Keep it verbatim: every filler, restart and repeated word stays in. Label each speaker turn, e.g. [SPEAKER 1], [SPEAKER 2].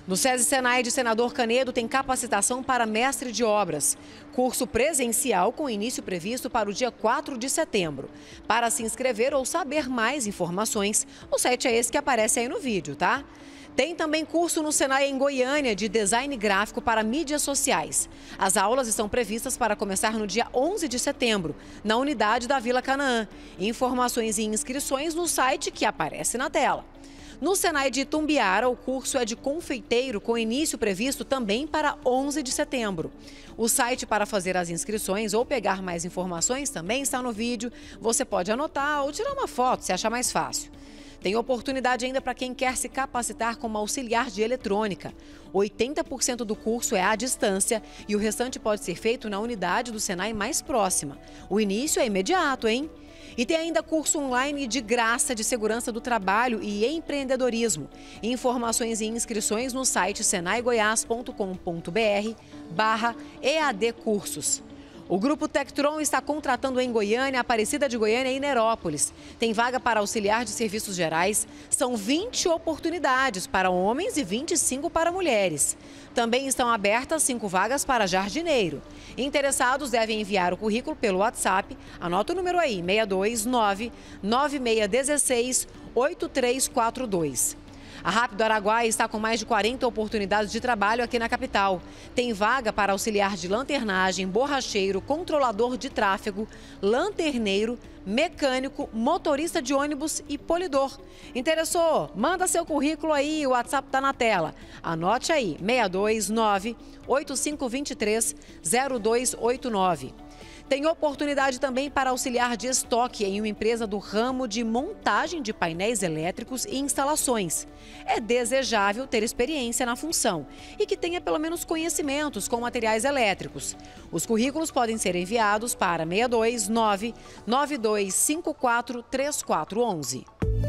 [SPEAKER 1] No SESI Senai de Senador Canedo tem capacitação para mestre de obras. Curso presencial com início previsto para o dia quatro de setembro. Para se inscrever ou saber mais informações, o site é esse que aparece aí no vídeo, tá? Tem também curso no Senai em Goiânia de design gráfico para mídias sociais. As aulas estão previstas para começar no dia onze de setembro, na unidade da Vila Canaã. Informações e inscrições no site que aparece na tela. No Senai de Itumbiara, o curso é de confeiteiro com início previsto também para onze de setembro. O site para fazer as inscrições ou pegar mais informações também está no vídeo. Você pode anotar ou tirar uma foto se achar mais fácil. Tem oportunidade ainda para quem quer se capacitar como auxiliar de eletrônica. oitenta por cento do curso é à distância e o restante pode ser feito na unidade do Senai mais próxima. O início é imediato, hein? E tem ainda curso online de graça de segurança do trabalho e empreendedorismo. Informações e inscrições no site senai goiás ponto com ponto br barra E A D Cursos. O Grupo Tectron está contratando em Goiânia, Aparecida de Goiânia e Nerópolis. Tem vaga para auxiliar de serviços gerais. São vinte oportunidades para homens e vinte e cinco para mulheres. Também estão abertas cinco vagas para jardineiro. Interessados devem enviar o currículo pelo WhatsApp. Anota o número aí, seis dois nove, nove seis um seis, oito três quatro dois. A Rápido Araguaia está com mais de quarenta oportunidades de trabalho aqui na capital. Tem vaga para auxiliar de lanternagem, borracheiro, controlador de tráfego, lanterneiro, mecânico, motorista de ônibus e polidor. Interessou? Manda seu currículo aí, o WhatsApp está na tela. Anote aí, seis dois nove, oito cinco dois três, zero dois oito nove. Tem oportunidade também para auxiliar de estoque em uma empresa do ramo de montagem de painéis elétricos e instalações. É desejável ter experiência na função e que tenha pelo menos conhecimentos com materiais elétricos. Os currículos podem ser enviados para seis dois nove, nove dois cinco quatro, três quatro um um.